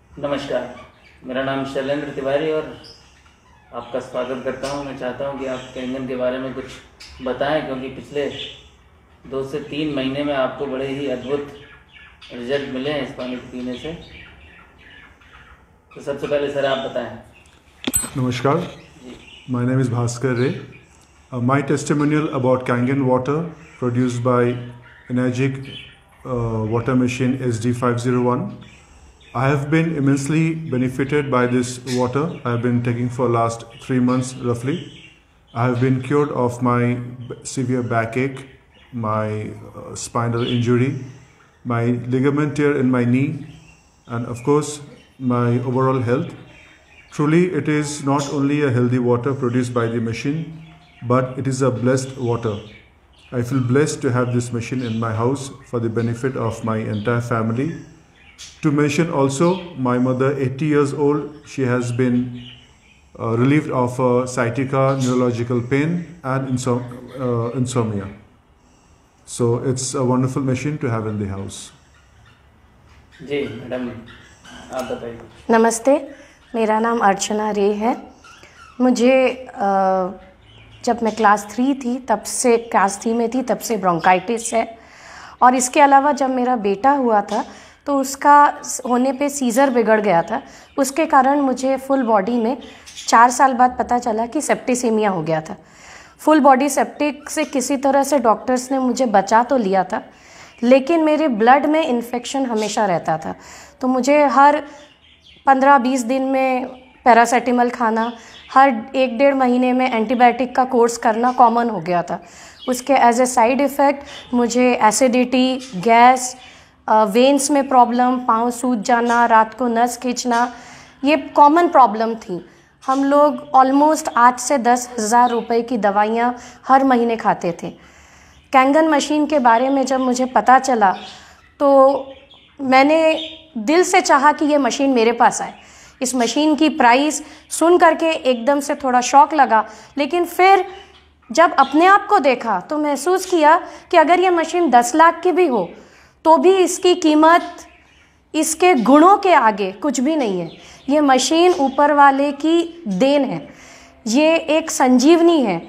नमस्कार, मेरा नाम शैलेंद्र तिवारी और आपका स्वागत करता हूं। मैं चाहता हूं कि आप कैंगन के बारे में कुछ बताएं, क्योंकि पिछले 2 से 3 महीने में आपको बड़े ही अद्भुत रिजल्ट मिले हैं इस पानी को पीने से। तो सबसे पहले सर आप बताएं। Namaskar, my name is Bhaskar Ray. My testimonial about Kangen water produced by Energic water machine SD501. I have been immensely benefited by this water. I have been taking for last 3 months roughly. I have been cured of my severe backache, my spinal injury, my ligament tear in my knee, and of course my overall health. Truly, it is not only a healthy water produced by the machine, but it is a blessed water. I feel blessed to have this machine in my house for the benefit of my entire family. To mention also, my mother, 80 years old, she has been relieved of sciatica, neurological pain, and insomnia. So it's a wonderful machine to have in the house. जी madam, आप बताइए। नमस्ते, मेरा नाम अर्चना रे है। मुझे जब मैं क्लास 3 में थी तब से ब्रोंकाइटिस है, और इसके अलावा जब मेरा बेटा हुआ था तो उसका होने पे सीज़र बिगड़ गया था। उसके कारण मुझे फुल बॉडी में 4 साल बाद पता चला कि सेप्टिसीमिया हो गया था। फुल बॉडी सेप्टिक से किसी तरह से डॉक्टर्स ने मुझे बचा तो लिया था, लेकिन मेरे ब्लड में इन्फेक्शन हमेशा रहता था। तो मुझे हर 15-20 दिन में पैरासीटामोल खाना, हर 1-1.5 महीने में एंटीबायोटिक का कोर्स करना कॉमन हो गया था। उसके एज ए साइड इफ़ेक्ट मुझे एसिडिटी, गैस, वेन्स में प्रॉब्लम, पाँव सूज जाना, रात को नस खींचना, ये कॉमन प्रॉब्लम थी। हम लोग ऑलमोस्ट 8 से 10 हज़ार रुपये की दवाइयाँ हर महीने खाते थे। कैंगन मशीन के बारे में जब मुझे पता चला तो मैंने दिल से चाहा कि ये मशीन मेरे पास आए। इस मशीन की प्राइस सुन करके एकदम से थोड़ा शॉक लगा, लेकिन फिर जब अपने आप को देखा तो महसूस किया कि अगर ये मशीन 10 लाख की भी हो तो भी इसकी कीमत इसके गुणों के आगे कुछ भी नहीं है। ये मशीन ऊपर वाले की देन है, ये एक संजीवनी है।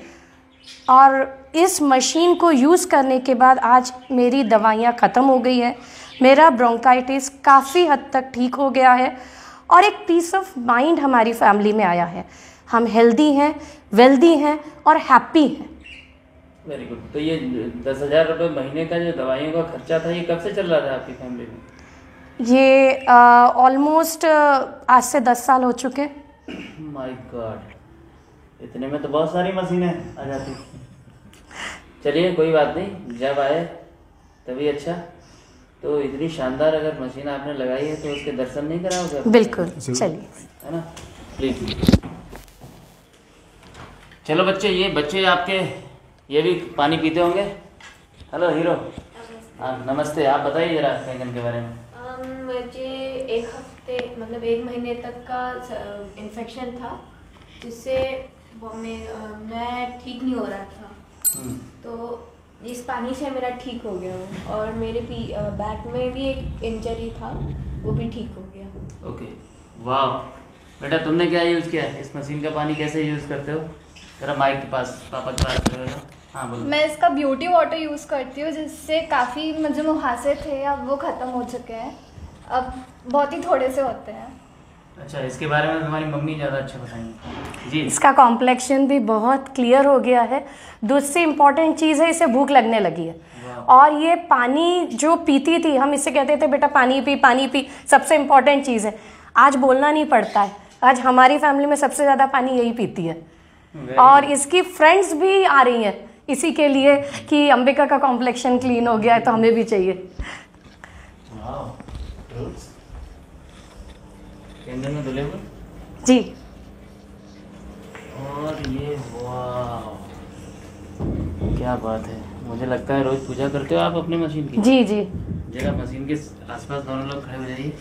और इस मशीन को यूज़ करने के बाद आज मेरी दवाइयाँ ख़त्म हो गई है, मेरा ब्रोंकाइटिस काफ़ी हद तक ठीक हो गया है, और एक पीस ऑफ माइंड हमारी फैमिली में आया है। हम हेल्दी हैं, वेल्दी हैं और हैप्पी हैं। Very good. तो ये 10,000 रुपये महीने का जो दवाइयों का खर्चा था, ये कब से चल रहा था आपकी फैमिली में? ये ऑलमोस्ट आज से 10 साल हो चुके। माय गॉड, इतने में तो बहुत सारी मशीनें आ जाती। चलिए कोई बात नहीं, जब आए तभी अच्छा। तो इतनी शानदार अगर मशीन आपने लगाई है तो उसके दर्शन नहीं कराओगे? बिल्कुल, चलिए, है ना, प्लीज। चलो बच्चे, ये बच्चे आपके ये भी पानी पीते होंगे। हेलो हीरो, हाँ नमस्ते। आप बताइए जरा कैंगन के बारे में। मुझे 1 हफ्ते मतलब 1 महीने तक का इन्फेक्शन था, जिससे मैं ठीक नहीं हो रहा था। तो इस पानी से मेरा ठीक हो गया हूँ, और मेरे बैक में भी एक इंजरी था, वो भी ठीक हो गया। ओके, वाह बेटा, तुमने क्या यूज़ किया है? इस मशीन का पानी कैसे यूज़ करते हो? जरा माइक के पास, पापा के पास रहो। हाँ बोलो। मैं इसका ब्यूटी वाटर यूज़ करती हूँ, जिससे काफ़ी मुझे मुहासे थे, अब वो ख़त्म हो चुके हैं। अब बहुत ही थोड़े से होते हैं। अच्छा, इसके बारे में तुम्हारी मम्मी ज़्यादा अच्छा बताएंगी जी। इसका कॉम्प्लेक्शन भी बहुत क्लियर हो गया है। दूसरी इम्पॉर्टेंट चीज़ है, इसे भूख लगने लगी है। और ये पानी जो पीती थी, हम इससे कहते थे बेटा पानी पी, पानी पी, सबसे इम्पॉर्टेंट चीज़ है। आज बोलना नहीं पड़ता है, आज हमारी फैमिली में सबसे ज़्यादा पानी यही पीती है। और इसकी फ्रेंड्स भी आ रही हैं इसी के लिए कि अंबिका का कॉम्प्लेक्शन क्लीन हो गया है तो हमें भी चाहिए। कैंगन में धुले हुए जी। और ये वाह, क्या बात है। मुझे लगता है रोज पूजा करते हो आप अपनी मशीन की? जी जी। जरा मशीन के आसपास दोनों लोग खड़े हो जाइए।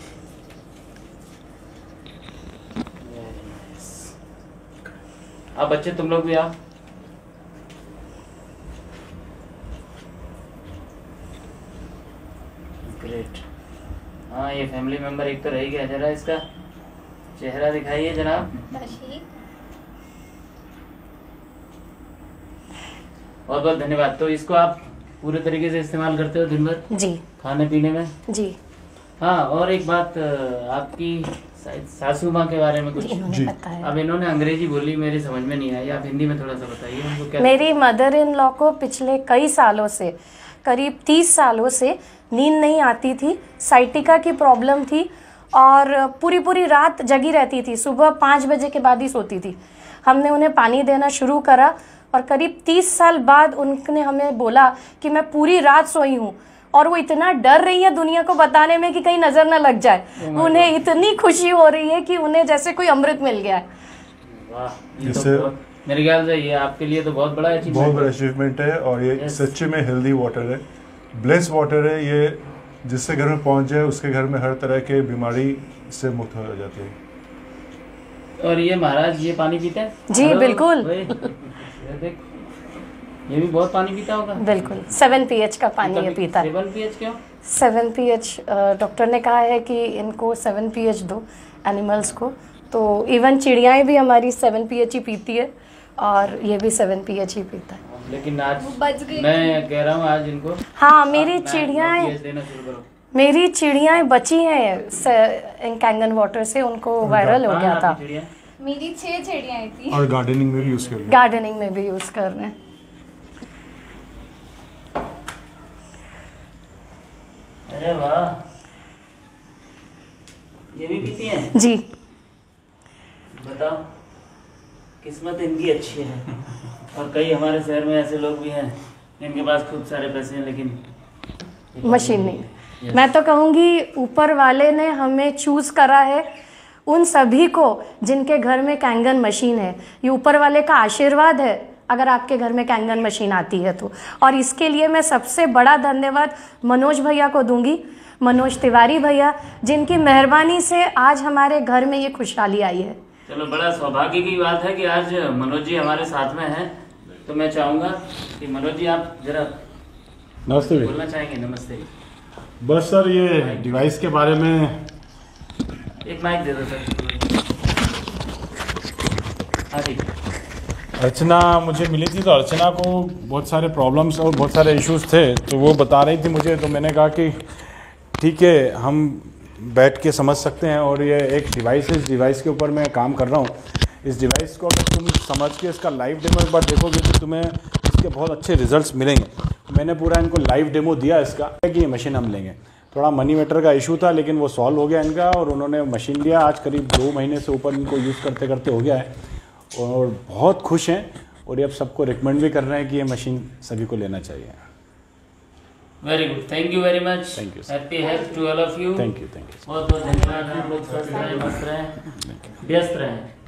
अब बच्चे तुम लोग भी आओ। ग्रेट। हाँ हाँ, ये फैमिली मेम्बर एक तो रह गया। जरा इसका चेहरा दिखाइए जनाब। बहुत बहुत धन्यवाद। तो इसको आप पूरे तरीके से इस्तेमाल करते हो दिन भर? जी खाने पीने में? जी। हाँ, और एक बात, आपकी सासू माँ के बारे में कुछ इन्होंने बताया। अब इन्होंने अंग्रेजी बोली, मेरी समझ में नहीं आई, आप हिंदी में थोड़ा सा बताइए उनको। क्या मेरी मदर इन लॉ को पिछले कई सालों से, करीब 30 सालों से नींद नहीं आती थी, साइटिका की प्रॉब्लम थी और पूरी पूरी रात जगी रहती थी, सुबह 5 बजे के बाद ही सोती थी। हमने उन्हें पानी देना शुरू करा और करीब 30 साल बाद उनने हमें बोला कि मैं पूरी रात सोई हूँ, और वो इतना डर रही है दुनिया को बताने में कि कहीं नजर ना लग जाए। उन्हें इतनी खुशी हो रही है कि उन्हें जैसे कोई अमृत मिल गया है। वाह, ये तो मेरे ख्याल से ये आपके लिए तो बहुत बड़ा अचीवमेंट, बहुत बड़ा अचीवमेंट है। और ये सच्चे में हेल्दी वाटर है, ब्लेस वाटर है। ये जिससे घर में पहुंच जाए उसके घर में हर तरह के बीमारी से मुक्त हो जाते हैं। और ये महाराज ये पानी पीते हैं? जी बिल्कुल। ये भी बहुत पानी पीता होगा। बिल्कुल 7 pH का पानी ये पीता है। 7 pH क्यों? 7 pH डॉक्टर ने कहा है कि इनको 7 pH दो एनिमल्स को, तो इवन चिड़ियाएं भी हमारी 7 pH ही पीती है और ये भी 7 pH ही पीता है। लेकिन आज बच गई। मैं कह रहा हूँ आज इनको, हाँ मेरी चिड़ियाएं देना शुरू करो। मेरी चिड़ियाएं बची हैं कैंगन वाटर से, उनको वायरल हो गया था। मेरी 6 चिड़ियाँ थी। और गार्डनिंग में भी यूज कर रहे हैं। गार्डनिंग में भी यूज कर रहे हैं। अरे वाह, ये भी पीती हैं? जी। बताओ, किस्मत इनकी अच्छी है। और कई हमारे शहर में ऐसे लोग भी हैं जिनके पास खूब सारे पैसे हैं लेकिन मशीन नहीं। मैं तो कहूँगी ऊपर वाले ने हमें चूज करा है उन सभी को जिनके घर में कैंगन मशीन है। ये ऊपर वाले का आशीर्वाद है अगर आपके घर में कैंगन मशीन आती है तो। और इसके लिए मैं सबसे बड़ा धन्यवाद मनोज भैया को दूंगी, मनोज तिवारी भैया, जिनकी मेहरबानी से आज हमारे घर में ये खुशहाली आई है। चलो, बड़ा सौभाग्य की बात है कि आज मनोज जी हमारे साथ में हैं। तो मैं चाहूँगा कि मनोज जी आप जरा नमस्ते भाई। बोलना चाहेंगे? नमस्ते। बस सर, ये डिवाइस के बारे में एक माइक दे दो सर। हाँ जी। अर्चना मुझे मिली थी, तो अर्चना को बहुत सारे प्रॉब्लम्स और बहुत सारे इश्यूज थे, तो वो बता रही थी मुझे। तो मैंने कहा कि ठीक है, हम बैठ के समझ सकते हैं। और ये एक डिवाइस है, इस डिवाइस के ऊपर मैं काम कर रहा हूँ। इस डिवाइस को अगर तुम समझ के इसका लाइव डेमो एक बार देखोगे तो तुम्हें इसके बहुत अच्छे रिजल्ट्स मिलेंगे। मैंने पूरा इनको लाइव डेमो दिया इसका कि ये मशीन हम लेंगे। थोड़ा मनी मैटर का इशू था लेकिन वो सॉल्व हो गया इनका, और उन्होंने मशीन लिया। आज करीब 2 महीने से ऊपर इनको यूज़ करते करते हो गया है और बहुत खुश हैं। और ये अब सबको रिकमेंड भी कर रहे हैं कि ये मशीन सभी को लेना चाहिए। Very good, thank you very much. Thank you, sir. Happy health to all of you. Thank you. बहुत बहुत धन्यवाद। आप लोग स्वस्थ रहें, मस्त रहें, व्यस्त रहें।